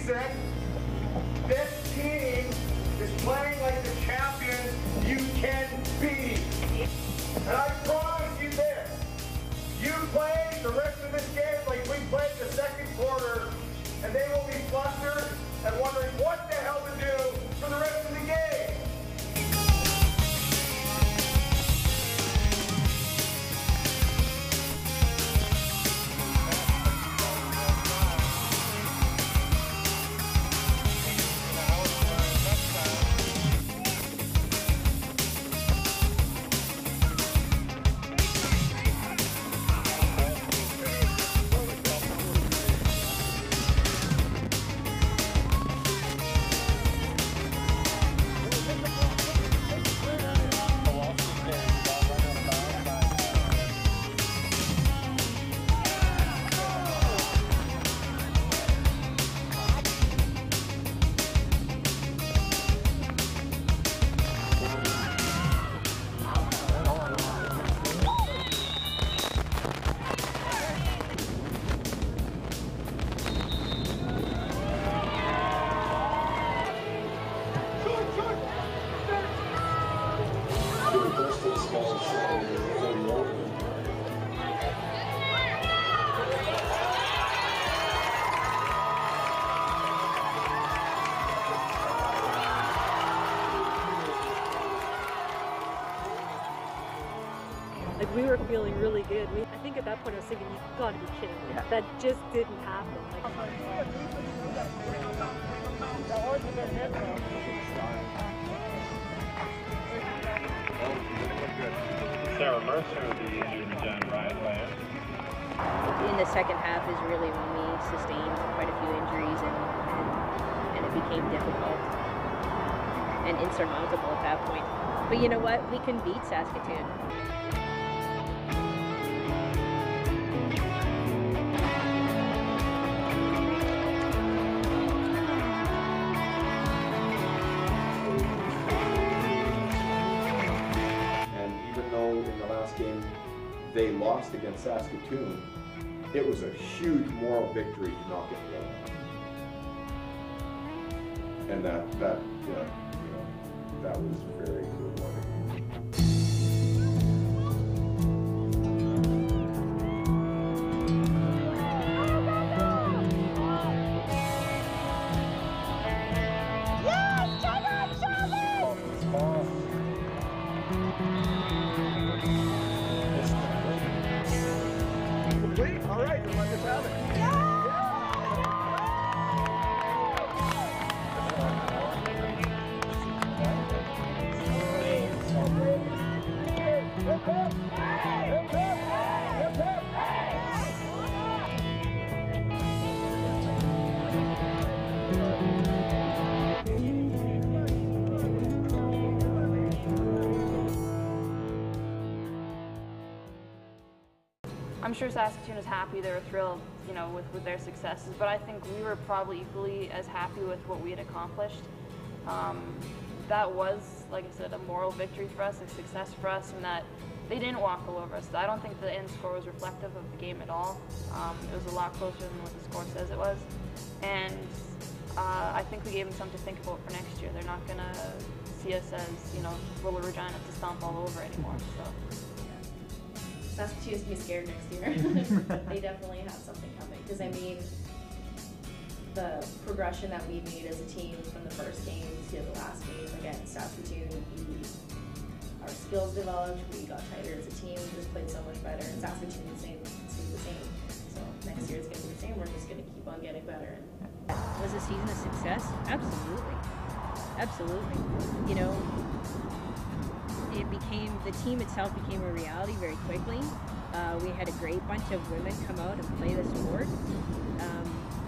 reason this team is playing like the champions you can be. And I promise you this, you play the rest of this game like we played the second quarter, and they will be flustered and wondering what the hell to do for the rest of the game. Like, we were feeling really good. We, I think at that point I was thinking, you've got to be kidding me. Yeah. That just didn't happen. Like, Sarah Mercer, the injured Jen Ryan Land. In the second half is really when we sustained quite a few injuries, and, and, and it became difficult and insurmountable at that point. But you know what? We can beat Saskatoon. Game they lost against Saskatoon, it was a huge moral victory to not get blown. And that that yeah, you know, that was very rewarding. All right, then let us have it. I'm sure Saskatoon is happy. They were thrilled, you know, with, with their successes, but I think we were probably equally as happy with what we had accomplished. Um, that was, like I said, a moral victory for us, a success for us, and that they didn't walk all over us. I don't think the end score was reflective of the game at all. Um, it was a lot closer than what the score says it was, and uh, I think we gave them something to think about for next year. They're not going to see us as, you know, Little Regina to stomp all over anymore. So. Saskatoon's gonna be scared next year. They definitely have something coming. Because I mean, the progression that we made as a team from the first game to the last game against Saskatoon, we, our skills developed, we got tighter as a team, we just played so much better. And Saskatoon is stayed the same. So next year is gonna be the same. We're just gonna keep on getting better. Was the season a success? Absolutely. Absolutely. You know, it became, the team itself became a reality very quickly. Uh, we had a great bunch of women come out and play the sport. Um,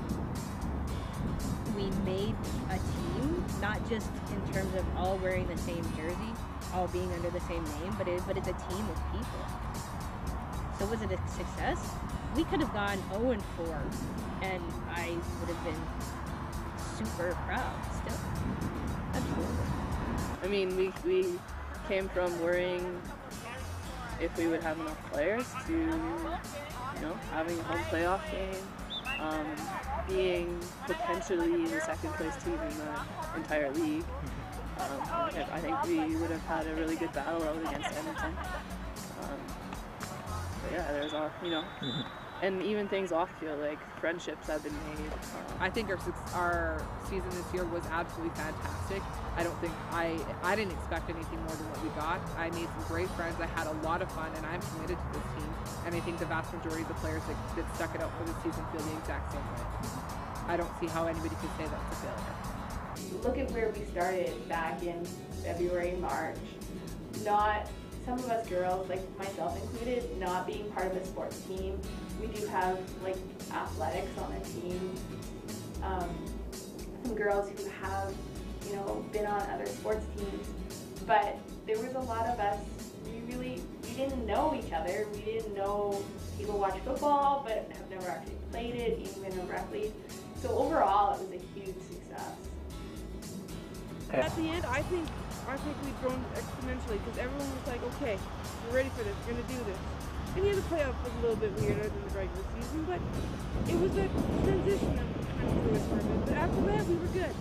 we made a team, not just in terms of all wearing the same jersey, all being under the same name, but, it, but it's a team of people. So was it a success? We could have gone oh and four, and I would have been super proud still. Absolutely. I mean, we, we came from worrying if we would have enough players to, you know, having a home playoff game. Um, being potentially the second place team in the entire league. Um, I I think we would have had a really good battle out against Edmonton. Um, but yeah, there's all, you know, and even things off field, like friendships have been made. Um, I think our suc- our season this year was absolutely fantastic. I don't think I I didn't expect anything more than what we got. I made some great friends. I had a lot of fun, and I'm committed to this team. And I think the vast majority of the players that, that stuck it out for this season feel the exact same way. I don't see how anybody could say that's a failure. Look at where we started back in February, March. Not, some of us girls, like myself included, not being part of a sports team. We do have like athletics on the team. Um, some girls who have, you know, been on other sports teams. But there was a lot of us, we really, we didn't know each other. We didn't know people watch football, but have never actually played it, even directly. So overall, it was a huge success. At the end, I think I think we've grown exponentially because everyone was like, okay, we're ready for this, we're gonna do this. And yeah, the playoff was a little bit weirder than the regular season, but it was a transition that kind of threw us for a bit. But after that, we were good.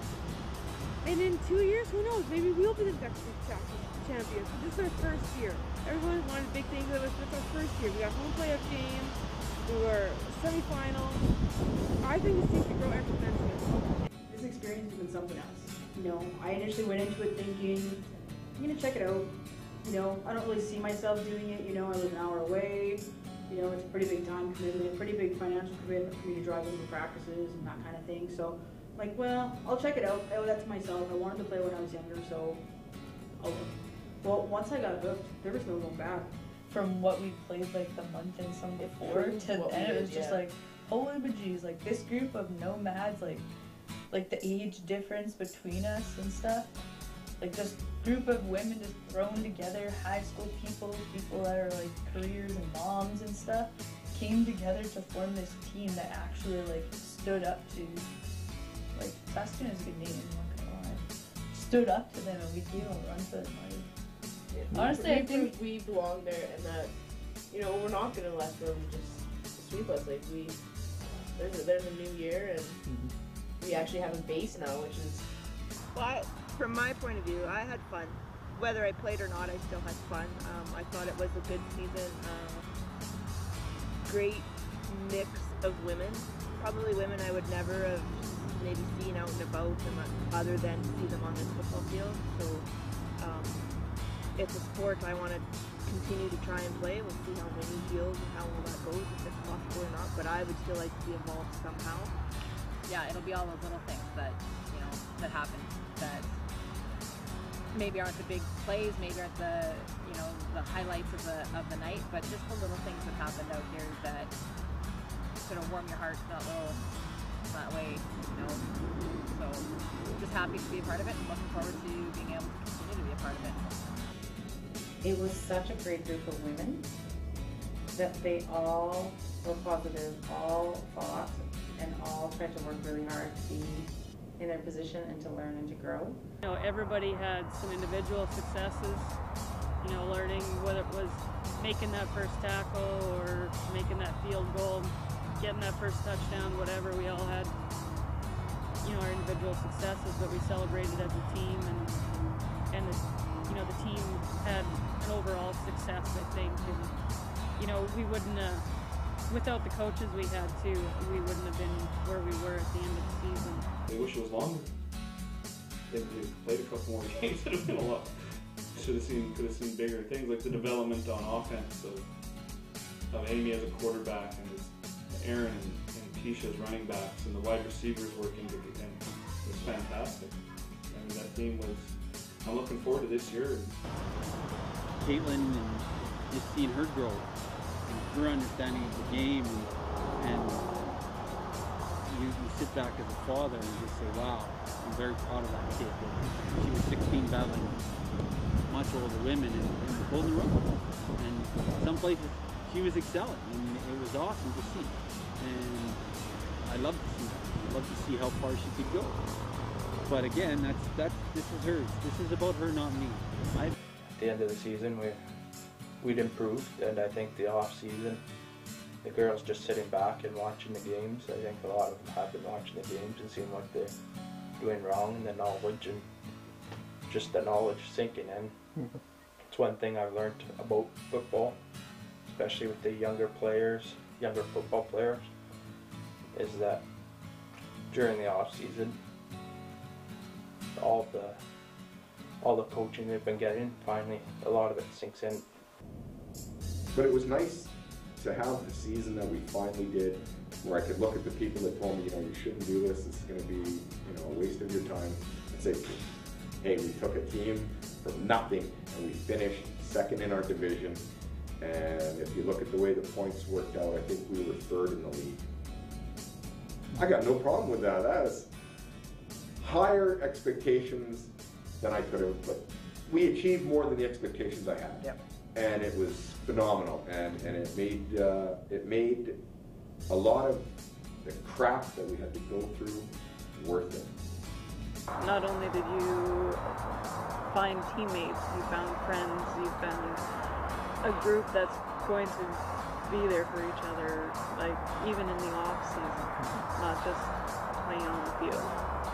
And in two years, who knows? Maybe we'll be the next champions. But this is our first year. Everyone wanted big things of us. But it's our first year. We got home playoff games. We were semifinals. I think this seems to grow exponentially. This experience has been something else. You know, I initially went into it thinking, I'm gonna check it out. You know, I don't really see myself doing it. You know, I live an hour away. You know, it's a pretty big time commitment, pretty big financial commitment for me to drive into practices and that kind of thing. So, like, well, I'll check it out. I owe that to myself. I wanted to play when I was younger, so I'll. Well, once I got hooked, there was no going back. From what we played like the month and some before to then, it was just like, holy bejeez, like this group of nomads, like like the age difference between us and stuff, like just group of women just thrown together, high school people, people that are like careers and moms and stuff, came together to form this team that actually like stood up to, like Saskatoon is a good name, I'm not gonna lie, stood up to them and we gave them a run for their money. Honestly, we I think we belong there, and that, you know, we're not gonna let them just sweep us. Like we, there's a, there's a new year, and mm-hmm. we actually have a base now, which is. Well, I, from my point of view, I had fun. Whether I played or not, I still had fun. Um, I thought it was a good season. Uh, great mix of women. Probably women I would never have maybe seen out and about, and other than see them on this football field. So. Um, It's a sport I want to continue to try and play. We'll see how many fields and how well that goes, if it's possible or not. But I would still like to be involved somehow. Yeah, it'll be all those little things that, you know, that happen that maybe aren't the big plays, maybe aren't the, you know, the highlights of the of the night, but just the little things that happened out here that sort of warm your heart that little that way, you know. So just happy to be a part of it and looking forward to being able to continue to be a part of it. It was such a great group of women that they all were positive, all fought, and all tried to work really hard to be in their position and to learn and to grow. You know, everybody had some individual successes, you know, learning whether it was making that first tackle or making that field goal, getting that first touchdown, whatever. We all had, you know, our individual successes, but we celebrated as a team, and and the, you know, the team had an overall success, I think, and you know, we wouldn't uh, without the coaches we had too, we wouldn't have been where we were at the end of the season. I wish it was longer. If we played a couple more games, it would have been a lot. Should have seen, could have seen bigger things, like the development on offense of, of Amy as a quarterback, and Aaron and, and Keisha as running backs, and the wide receivers working together. And it was fantastic. I mean, that team was. I'm looking forward to this year. Caitlin, and just seeing her grow, and her understanding of the game, and, and you, you sit back as a father and just say, wow, I'm very proud of that kid. She was sixteen battling much older women and, and holding her up. And some places she was excelling, and it was awesome to see. And I love to see that. I love to see how far she could go. But again, that's that's this is hers. This is about her, not me. I, At the end of the season, we we'd improved, and I think the off season the girls just sitting back and watching the games. I think a lot of them have been watching the games and seeing what they're doing wrong, and the knowledge and just the knowledge sinking in. It's one thing I've learned about football, especially with the younger players, younger football players, is that during the off season, all the all the coaching they've been getting, finally a lot of it sinks in. But it was nice to have the season that we finally did, where I could look at the people that told me, you know, you shouldn't do this, this is going to be, you know, a waste of your time, and say, hey, we took a team from nothing and we finished second in our division. And if you look at the way the points worked out, I think we were third in the league. I got no problem with that. That is higher expectations than I could have, but we achieved more than the expectations I had. Yep. And it was phenomenal, and, and it made uh, it made a lot of the crap that we had to go through worth it. Not only did you find teammates, you found friends, you found a group that's going to be there for each other, like even in the off season, not just playing on the field.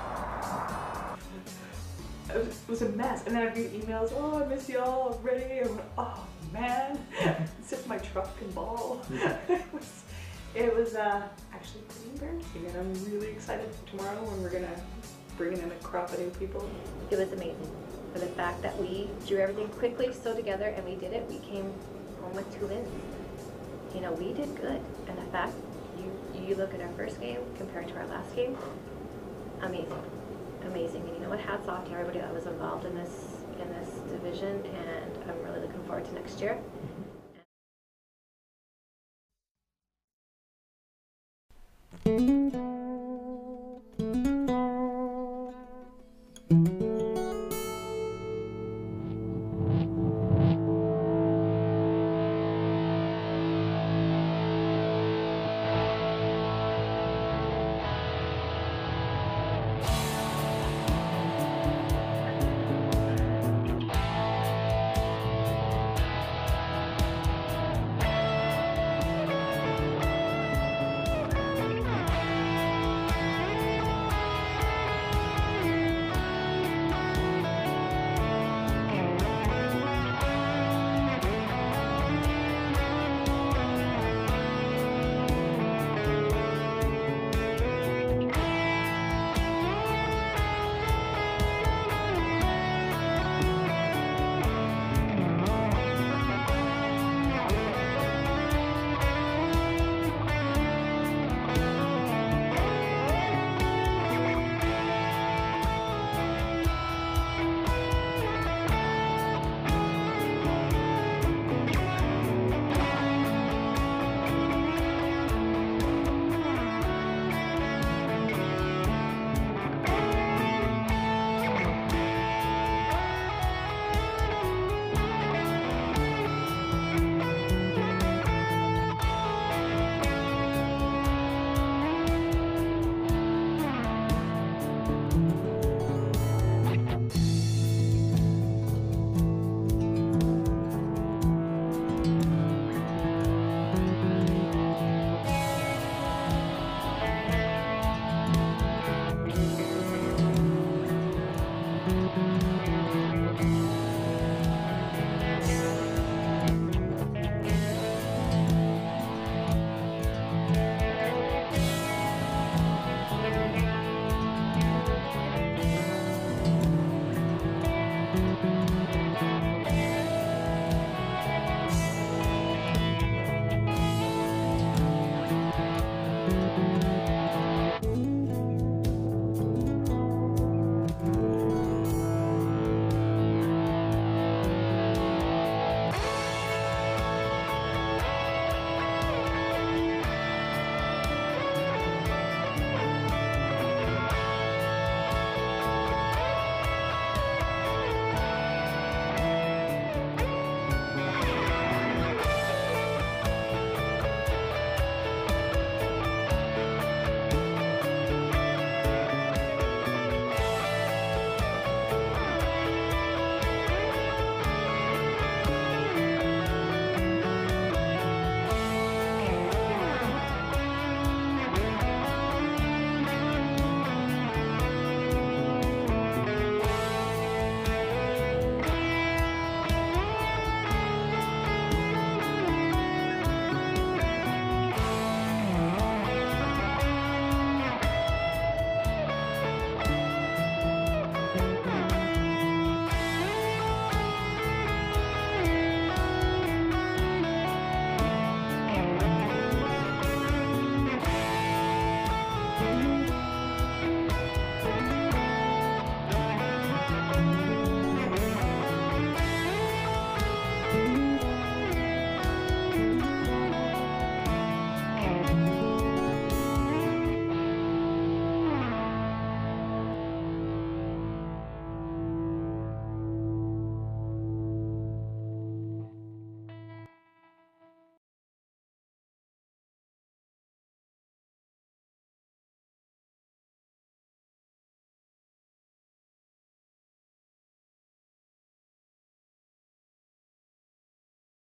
It was, it was a mess, and then I'd get emails, oh, I miss y'all, I'm ready. I'm like, oh man, sit in my truck and ball. it was, it was uh, actually pretty embarrassing, and I'm really excited for tomorrow when we're gonna bring in a crop of new people. It was amazing. For the fact that we drew everything quickly, so together, and we did it. We came home with two wins. You know, we did good, and the fact you you look at our first game compared to our last game, amazing. Amazing, and you know what? Hats off to everybody that was involved in this in this division, and I'm really looking forward to next year.